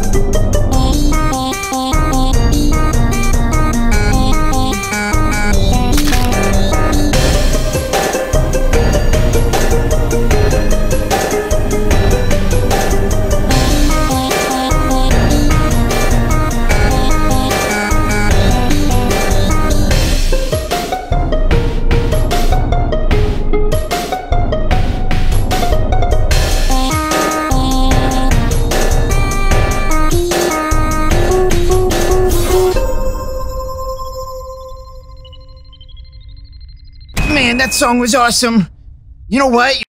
Man, that song was awesome. You know what?